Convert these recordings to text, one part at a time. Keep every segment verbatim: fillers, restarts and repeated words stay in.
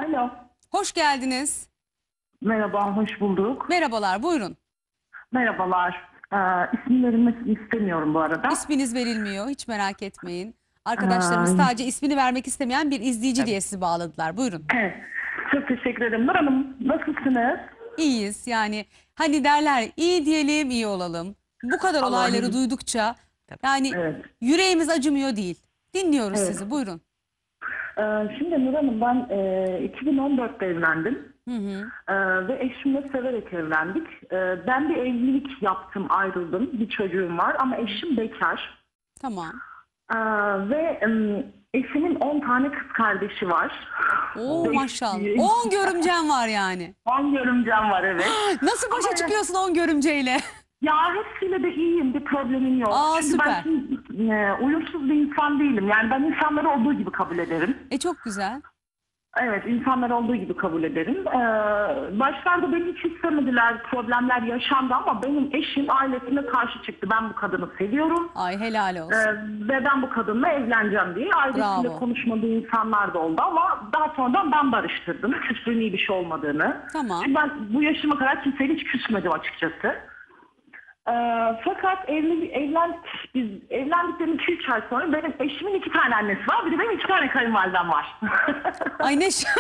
Alo. Hoş geldiniz. Merhaba, hoş bulduk. Merhabalar, buyurun. Merhabalar. Ee, isim verilmesini istemiyorum bu arada. İsminiz verilmiyor, hiç merak etmeyin. Arkadaşlarımız Ee, sadece ismini vermek istemeyen bir izleyici diye sizi bağladılar. Buyurun. evet, çok teşekkür ederim. Nur Hanım, nasılsınız? İyiyiz yani. Hani derler iyi diyelim, iyi olalım. Bu kadar olayları Allah'ım. duydukça yani Evet. yüreğimiz acımıyor değil. Dinliyoruz Evet. sizi, buyurun. Ee, şimdi Nur Hanım, ben e, iki bin on dörtte evlendim. Hı hı. Ee, ve eşimle severek evlendik. Ee, ben bir evlilik yaptım, ayrıldım. Bir çocuğum var ama eşim bekar. Tamam. Ee, ve em, eşimin on tane kız kardeşi var. Oo Beş maşallah. büyük. on görümcem var yani. on görümcem var, evet. Nasıl başa Ama- çıkıyorsun on görümceyle? Ya hepsiyle de iyiyim, bir problemim yok. Aa, Çünkü süper. ben şimdi, e, uyumsuz bir insan değilim. Yani ben insanları olduğu gibi kabul ederim. E çok güzel. Evet, insanları olduğu gibi kabul ederim. Ee, başlarda beni hiç istemediler, problemler yaşandı ama benim eşim ailesine karşı çıktı. Ben bu kadını seviyorum Ay helal olsun. ee, ve ben bu kadınla evleneceğim diye. Ailesiyle Bravo. konuşmadığı insanlar da oldu ama daha sonradan ben barıştırdım. Küslüğün iyi bir şey olmadığını. Tamam. Çünkü ben bu yaşıma kadar kimseyle hiç küsmedim açıkçası. Ee, fakat evli, evlendik, biz evlendikten iki üç ay sonra benim eşimin iki tane annesi var. Bir de benim iki tane kayınvalidem var. Ay ne ş-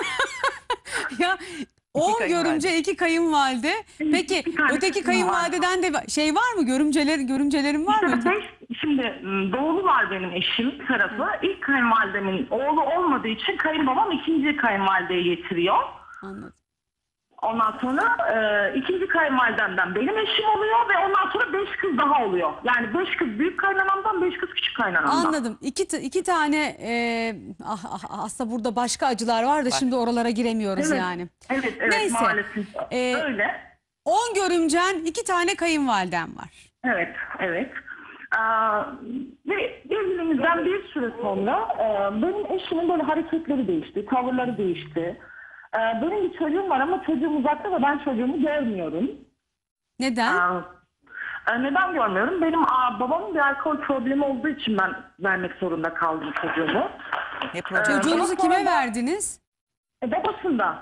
ya on kayınvalide. görümce iki kayınvalide. Peki Bir tane öteki kızım var. kayınvalideden de şey var mı? Görümceler, görümcelerin var mı? İşte beş, şimdi m, doğulu var benim eşim tarafı. İlk kayınvalidemin oğlu olmadığı için kayınbabam ikinci kayınvalideyi getiriyor. Anladım. Ondan sonra e, ikinci kayınvalidemden benim eşim oluyor ve ondan sonra beş kız daha oluyor. Yani beş kız büyük kaynanamdan, beş kız küçük kaynanamdan. Anladım. İki, t- iki tane e, ah, ah, ah, aslında burada başka acılar var da şimdi oralara giremiyoruz Evet, yani. evet, evet, Neyse. maalesef Ee, öyle. on görümcen, iki tane kayınvaliden var. Evet, evet. Aa, ve evliliğimizden bir süre sonra e, benim eşimin böyle hareketleri değişti, tavırları değişti. E, benim bir çocuğum var ama çocuğum uzakta ve ben çocuğumu görmüyorum. Neden? Aa, e, neden görmüyorum? Benim aa, babamın bir alkol problemi olduğu için ben vermek zorunda kaldım çocuğumu. Ne problem? Çocuğunuzu daha kime sonra da- verdiniz? E, babasında.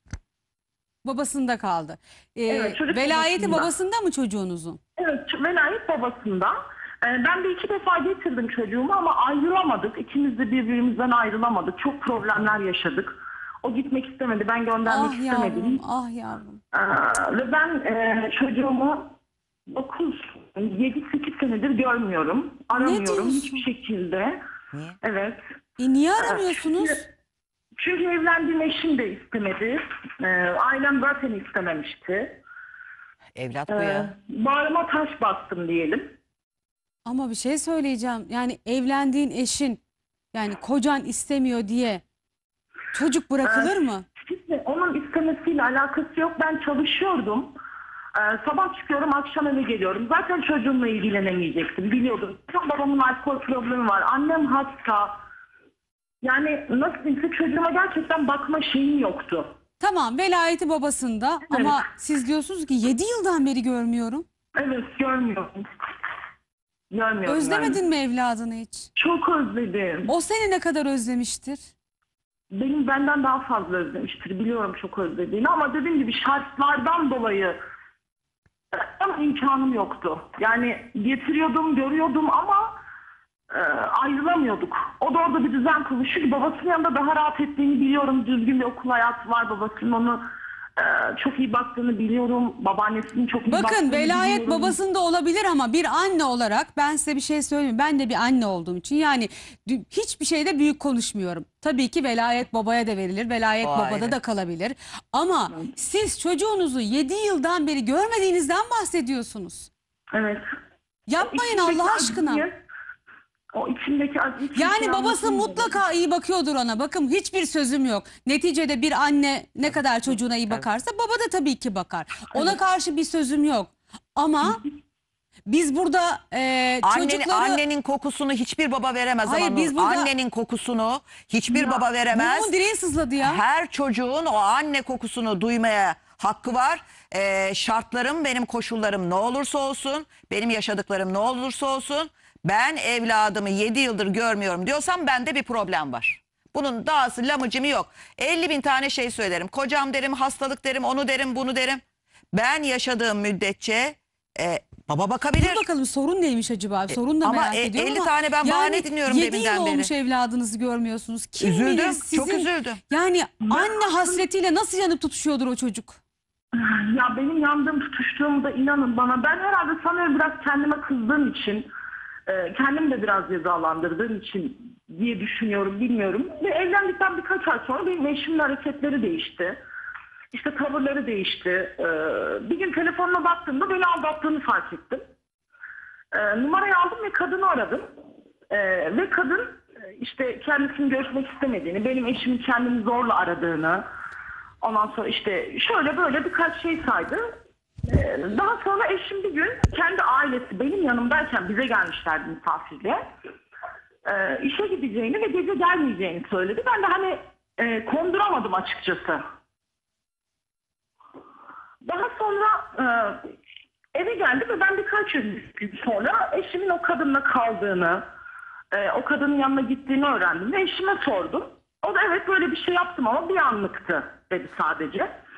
Babasında kaldı. Ee, Evet, çocuk velayeti babasında. babasında mı çocuğunuzun? Evet, ç- velayet babasında. Ee, Ben de iki defa getirdim çocuğumu ama ayrılamadık. İkimiz de birbirimizden ayrılamadık. Çok problemler yaşadık. O gitmek istemedi, ben göndermek Ah istemedim. yavrum, ah yavrum. Ee, ve ben e, çocuğumu dokuz yedi sekiz senedir görmüyorum. Aramıyorum diyorsun? hiçbir şekilde. Niye? Evet. E niye aramıyorsunuz? Çünkü, çünkü evlendiğim eşim de istemedi. Ee, ailem zaten istememişti. Evlat bu Ee, ya. bağrıma taş bastım diyelim. Ama bir şey söyleyeceğim. Yani evlendiğin eşin, yani kocan istemiyor diye çocuk bırakılır mı? Şimdi onun istemesiyle alakası yok. Ben çalışıyordum. Ee, sabah çıkıyorum, akşam eve geliyorum. Zaten çocuğumla ilgilenemeyecektim. Biliyordum. Çok babamın alkol problemi var. Annem hasta. Yani nasıl diyeyim, çocuğuma gerçekten bakma şeyim yoktu. Tamam, velayeti babasında ama siz diyorsunuz ki yedi yıldan beri görmüyorum. Evet, görmüyorum. Görmüyorum. Özlemedin yani. mi evladını hiç? Çok özledim. O seni ne kadar özlemiştir? Benim benden daha fazla özlemiştir. Biliyorum çok özlediğini ama dediğim gibi şartlardan dolayı ama imkanım yoktu. Yani getiriyordum, görüyordum ama e, ayrılamıyorduk. O da orada bir düzen kurmuş. Çünkü babasının yanında daha rahat ettiğini biliyorum. Düzgün bir okul hayatı var. Babasının onu e, çok iyi baktığını biliyorum. Babaannesinin çok iyi baktığını Bakın velayet biliyorum. babasında olabilir ama bir anne olarak ben size bir şey söyleyeyim. Ben de bir anne olduğum için yani dü- hiçbir şeyde büyük konuşmuyorum. Tabii ki velayet babaya da verilir. Velayet O babada ayrı. da kalabilir. Ama siz çocuğunuzu yedi yıldan beri görmediğinizden bahsediyorsunuz. Evet. Yapmayın İçimdeki Allah aşkına. acıyı- O içimdeki acıyı Yani kimseye babası anlatamıyorum. mutlaka iyi bakıyordur ona. Bakın hiçbir sözüm yok. Neticede bir anne ne kadar çocuğuna iyi bakarsa baba da tabii ki bakar. Ona karşı bir sözüm yok. Ama biz burada e, Annen, çocukları... Annenin kokusunu hiçbir baba veremez Hayır, ama biz Nur. burada- Annenin kokusunu hiçbir baba veremez. Burnumun direği sızladı ya. Her çocuğun o anne kokusunu duymaya hakkı var. Ee, şartlarım, benim koşullarım ne olursa olsun, benim yaşadıklarım ne olursa olsun, ben evladımı yedi yıldır görmüyorum diyorsam bende bir problem var. Bunun dağısı lamıcımı yok. elli bin tane şey söylerim. Kocam derim, hastalık derim, onu derim, bunu derim. Ben yaşadığım müddetçe e, baba bakabilir. Dur bakalım sorun neymiş acaba? Sorun da ama merak e, ediyorum elli ama tane ben bahane dinliyorum yedi deminden yıl beri. olmuş evladınızı görmüyorsunuz. Kim Üzüldüm, bilir çok sizin, üzüldüm. Yani anne hasretiyle nasıl yanıp tutuşuyordur o çocuk? Ya benim yandığım tutuştuğumda inanın bana, ben herhalde sanıyorum biraz kendime kızdığım için, e, kendim de biraz cezalandırdığım için diye düşünüyorum, bilmiyorum. Ve evlendikten birkaç ay sonra benim eşimin hareketleri değişti. İşte tavırları değişti. E, bir gün telefonuna baktığımda beni aldattığını fark ettim. E, numarayı aldım ve kadını aradım. E, ve kadın e, işte kendisini görüşmek istemediğini, benim eşimin kendini zorla aradığını, ondan sonra işte şöyle böyle birkaç şey saydı. Ee, daha sonra eşim bir gün kendi ailesi benim yanımdayken bize gelmişlerdi misafirliğe. Ee, işe gideceğini ve gece gelmeyeceğini söyledi. Ben de hani e, konduramadım açıkçası. Daha sonra e, eve geldi ve ben birkaç gün sonra eşimin o kadınla kaldığını, e, o kadının yanına gittiğini öğrendim ve eşime sordum. O da evet böyle bir şey yaptım ama bir anlıktı dedi sadece.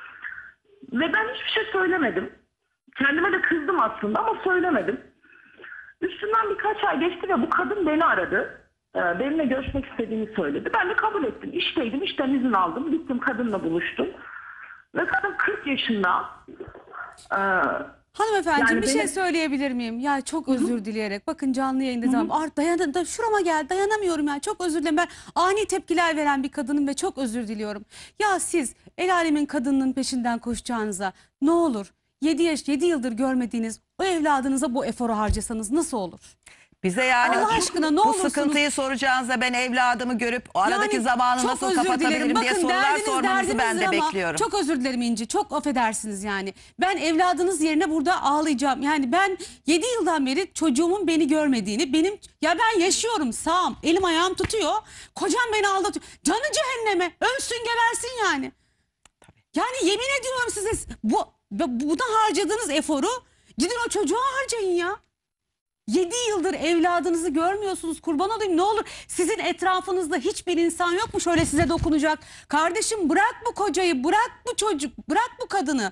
Ve ben hiçbir şey söylemedim. Kendime de kızdım aslında ama söylemedim. Üstünden birkaç ay geçti ve bu kadın beni aradı. Ee, benimle görüşmek istediğini söyledi. Ben de kabul ettim. İşteydim, işten izin aldım. Gittim kadınla buluştum. Ve kadın kırk yaşında. Ee, Hanımefendi Yani bir beni- şey söyleyebilir miyim? Ya çok özür dileyerek. Bakın canlı yayında zaman. Art dayan da şurama gel. Dayanamıyorum ya. Çok özür dilerim. Ben ani tepkiler veren bir kadınım ve çok özür diliyorum. Ya siz el alemin kadınının peşinden koşacağınıza ne olur yedi yaş yedi yıldır görmediğiniz o evladınıza bu eforu harcasanız nasıl olur? Bize yani Allah aşkına ne bu olursunuz- sıkıntıyı soracağınıza ben evladımı görüp o aradaki Yani zamanı çok nasıl özür kapatabilirim dilerim. diye Bakın sorular derdiniz sormanızı ben de derdinizdir ama bekliyorum. Çok özür dilerim İnci. Çok affedersiniz yani. Ben evladınız yerine burada ağlayacağım. Yani ben yedi yıldan beri çocuğumun beni görmediğini, benim ya ben yaşıyorum sağım, elim ayağım tutuyor. Kocam beni aldatıyor. Canı cehenneme. Ölsün gebersin yani. Yani yemin ediyorum size bu buna harcadığınız eforu gidin o çocuğa harcayın ya. Yedi yıldır evladınızı görmüyorsunuz, kurban olayım ne olur. Sizin etrafınızda hiçbir insan yok mu şöyle size dokunacak? Kardeşim bırak bu kocayı, bırak bu çocuk, bırak bu kadını.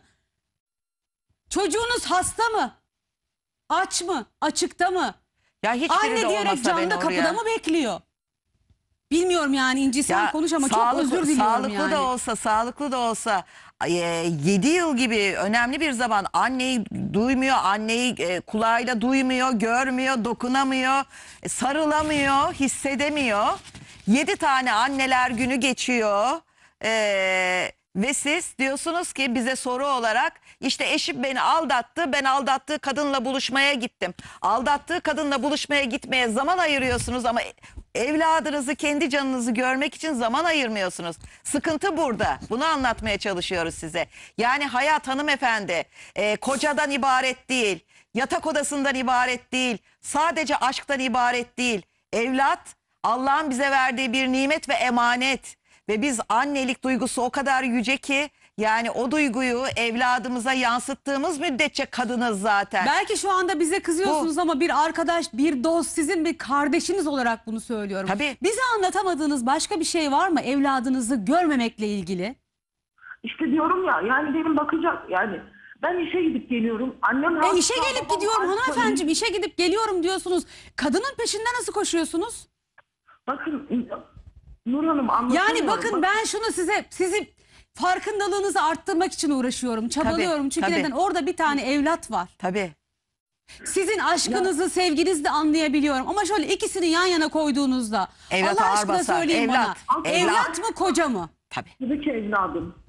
Çocuğunuz hasta mı? Aç mı? Açıkta mı? Ya hiçbiri Anne de diyerek olmasa ben camda oraya. kapıda mı bekliyor? Bilmiyorum yani İnci sen Ya konuş ama çok sağlıklı- özür diliyorum sağlıklı yani. da olsa, sağlıklı da olsa yedi yıl gibi önemli bir zaman anneyi duymuyor, anneyi e, kulağıyla duymuyor, görmüyor, dokunamıyor, e, sarılamıyor, hissedemiyor. yedi tane anneler günü geçiyor. E, ve siz diyorsunuz ki bize soru olarak işte eşim beni aldattı, ben aldattığı kadınla buluşmaya gittim. Aldattığı kadınla buluşmaya gitmeye zaman ayırıyorsunuz ama evladınızı, kendi canınızı görmek için zaman ayırmıyorsunuz. Sıkıntı burada. Bunu anlatmaya çalışıyoruz size. Yani hayat hanımefendi e, kocadan ibaret değil, yatak odasından ibaret değil, sadece aşktan ibaret değil. Evlat Allah'ın bize verdiği bir nimet ve emanet. Ve biz annelik duygusu o kadar yüce ki yani o duyguyu evladımıza yansıttığımız müddetçe kadınız zaten. Belki şu anda bize kızıyorsunuz ama bir arkadaş, bir dost, sizin bir kardeşiniz olarak bunu söylüyorum. Tabii. Bize anlatamadığınız başka bir şey var mı evladınızı görmemekle ilgili? işte diyorum ya, yani benim bakacak yani. Ben işe gidip geliyorum. Annem E hasta, işe gelip babam gidiyorum hasta. hanımefendiciğim, işe gidip geliyorum diyorsunuz. Kadının peşinde nasıl koşuyorsunuz? Bakın Nur Hanım anlatamıyorum. Yani bakın ben şunu size, sizi farkındalığınızı arttırmak için uğraşıyorum, çabalıyorum. Çünkü tabii. neden? Orada bir tane evlat var. Tabii. Sizin aşkınızı, sevginizi de anlayabiliyorum. Ama şöyle ikisini yan yana koyduğunuzda Evlat Allah ağır aşkına basar. söyleyin Evlat, bana. evlat. Evlat mı koca mı? Tabii. Tabii ki evladım.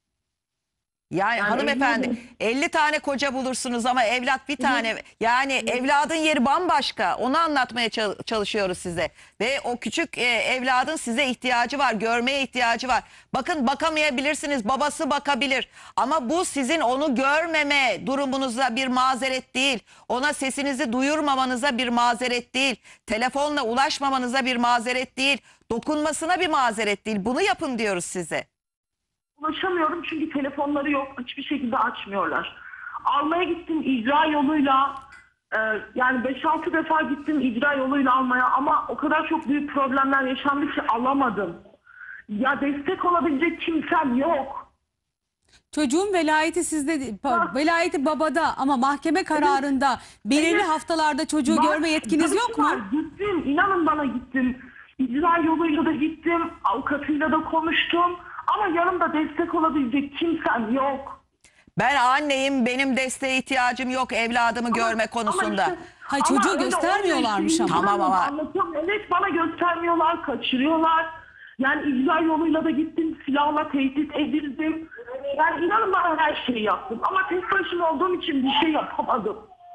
Yani, Yani hanımefendi evladım- elli tane koca bulursunuz ama evlat bir tane. Yani evladın yeri bambaşka. Onu anlatmaya çal- çalışıyoruz size. Ve o küçük e, evladın size ihtiyacı var. Görmeye ihtiyacı var. Bakın bakamayabilirsiniz. Babası bakabilir. Ama bu sizin onu görmeme durumunuza bir mazeret değil. Ona sesinizi duyurmamanıza bir mazeret değil. Telefonla ulaşmamanıza bir mazeret değil. Dokunmasına bir mazeret değil. Bunu yapın diyoruz size. Ulaşamıyorum çünkü telefonları yok. Hiçbir şekilde açmıyorlar. Almaya gittim icra yoluyla. e, yani beş altı defa gittim icra yoluyla almaya ama o kadar çok büyük problemler yaşandı ki alamadım. ya destek olabilecek kimsem yok. Çocuğun velayeti sizde, pa- velayeti babada ama mahkeme kararında belirli Evet. haftalarda çocuğu Var, görme yetkiniz tabii yok ki mu? var. Gittim, inanın bana gittim. İcra yoluyla da gittim, avukatıyla da konuştum. Ama yanımda destek olabilecek kimsem yok. Ben anneyim, benim desteğe ihtiyacım yok evladımı görme konusunda. Ama işte- Hayır, ama çocuğu öyle göstermiyorlarmış olmuyor. ama. Tamam ama- Anlatamam. Evet, bana göstermiyorlar, kaçırıyorlar. Yani icra yoluyla da gittim, silahla tehdit edildim. Yani inanın bana her şeyi yaptım. Ama tek başıma olduğum için bir şey yapamadım.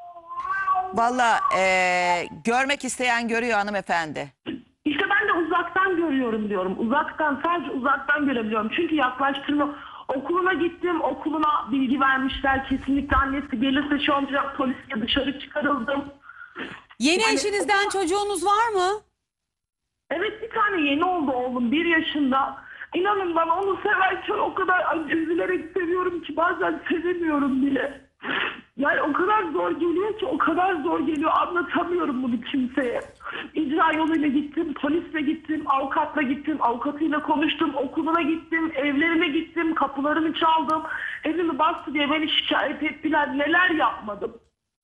Valla eee, görmek isteyen görüyor hanımefendi. İşte ben de uzaktan görüyorum diyorum. Uzaktan, sadece uzaktan görebiliyorum. Çünkü yaklaştırma. Okuluna gittim, okuluna bilgi vermişler. Kesinlikle annesi gelirse şu olacak, polisle dışarı çıkarıldım. Yeni Yani- eşinizden çocuğunuz var mı? Evet, bir tane yeni oldu oğlum, bir yaşında. İnanın bana, onu severken o kadar üzülerek seviyorum ki bazen sevemiyorum bile. Yani o kadar zor geliyor ki, o kadar zor geliyor, anlatamıyorum bunu kimseye. İcra yoluyla gittim, polisle gittim, avukatla gittim, avukatıyla konuştum, okuluna gittim, evlerine gittim, kapılarını çaldım. Evimi bastı diye beni şikayet ettiler, neler yapmadım.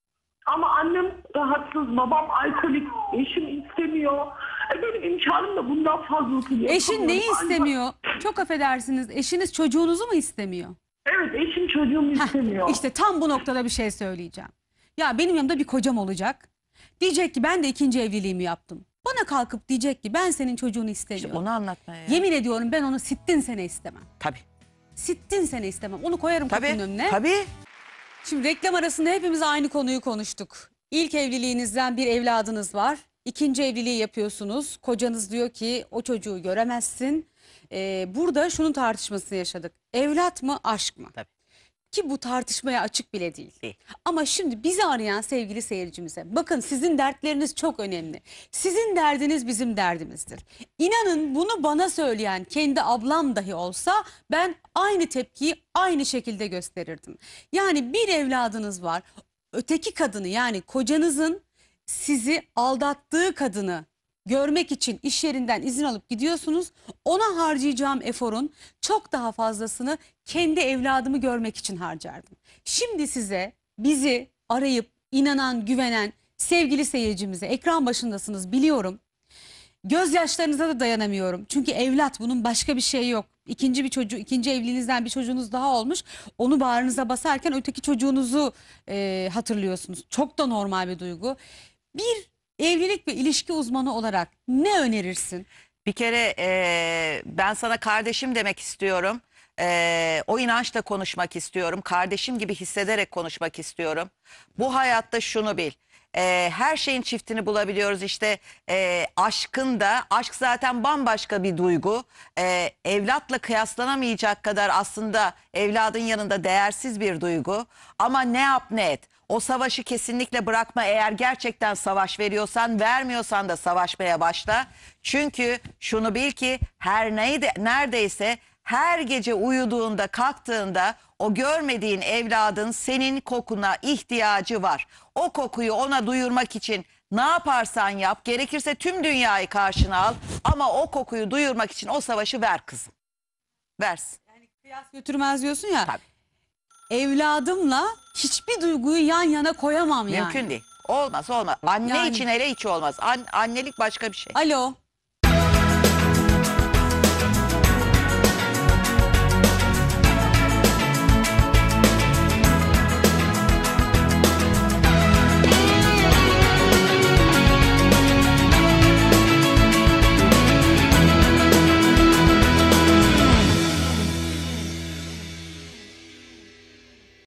Ama annem rahatsız, babam alkolik, eşim istemiyor. E benim imkanım da bundan fazlasını Eşin neyi yapamıyorum. istemiyor? Çok affedersiniz. Eşiniz çocuğunuzu mu istemiyor? Evet, eşim çocuğumu Heh, istemiyor. İşte tam bu noktada bir şey söyleyeceğim. Ya benim yanımda bir kocam olacak. Diyecek ki ben de ikinci evliliğimi yaptım. Bana kalkıp diyecek ki ben senin çocuğunu istemiyorum. Onu anlatmaya. Yemin ediyorum ben onu sittin sene istemem. Tabii. Sittin sene istemem. Onu koyarım kapının Tabii. önüne. Tabii. Şimdi reklam arasında hepimiz aynı konuyu konuştuk. İlk evliliğinizden bir evladınız var. İkinci evliliği yapıyorsunuz. Kocanız diyor ki o çocuğu göremezsin. Ee, burada şunun tartışmasını yaşadık. Evlat mı, aşk mı? Tabii. Ki bu tartışmaya açık bile değil. Değil. Ama şimdi bizi arayan sevgili seyircimize bakın, sizin dertleriniz çok önemli. Sizin derdiniz bizim derdimizdir. İnanın bunu bana söyleyen kendi ablam dahi olsa ben aynı tepkiyi aynı şekilde gösterirdim. Yani bir evladınız var. Öteki kadını, yani kocanızın sizi aldattığı kadını görmek için iş yerinden izin alıp gidiyorsunuz. Ona harcayacağım eforun çok daha fazlasını kendi evladımı görmek için harcardım. Şimdi size, bizi arayıp inanan, güvenen sevgili seyircimize, ekran başındasınız biliyorum. Gözyaşlarınıza da dayanamıyorum. Çünkü evlat, bunun başka bir şey yok. İkinci bir çocuğu, ikinci evliliğinizden bir çocuğunuz daha olmuş. Onu bağrınıza basarken öteki çocuğunuzu e, hatırlıyorsunuz. Çok da normal bir duygu. Bir evlilik ve ilişki uzmanı olarak ne önerirsin? Bir kere eee, ben sana kardeşim demek istiyorum. Eee, o inançla konuşmak istiyorum. Kardeşim gibi hissederek konuşmak istiyorum. Bu hayatta şunu bil. Eee, her şeyin çiftini bulabiliyoruz. İşte eee, aşkın da, aşk zaten bambaşka bir duygu. Eee, evlatla kıyaslanamayacak kadar aslında evladın yanında değersiz bir duygu. Ama ne yap ne et. O savaşı kesinlikle bırakma. Eğer gerçekten savaş veriyorsan, vermiyorsan da savaşmaya başla. Çünkü şunu bil ki her neydi, neredeyse her gece uyuduğunda, kalktığında o görmediğin evladın senin kokuna ihtiyacı var. O kokuyu ona duyurmak için ne yaparsan yap, gerekirse tüm dünyayı karşına al ama o kokuyu duyurmak için o savaşı ver kızım. Versin. Yani kıyas götürmez diyorsun ya. Tabii. Evladımla hiçbir duyguyu yan yana koyamam yani. Mümkün değil. Olmaz olmaz. Anne Yani- için hele hiç olmaz. An- annelik başka bir şey. Alo.